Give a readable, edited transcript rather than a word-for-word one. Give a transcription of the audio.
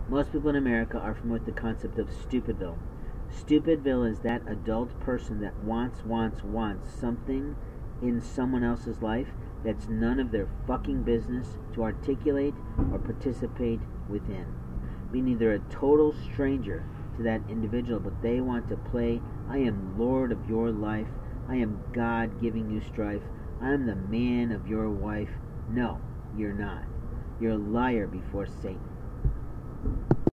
Most people in America are familiar with the concept of Stupidville. Stupidville is that adult person that wants something in someone else's life that's none of their fucking business to articulate or participate within. Meaning they're a total stranger to that individual, but they want to play, I am Lord of your life, I am God giving you strife, I am the man of your wife. No, you're not. You're a liar before Satan.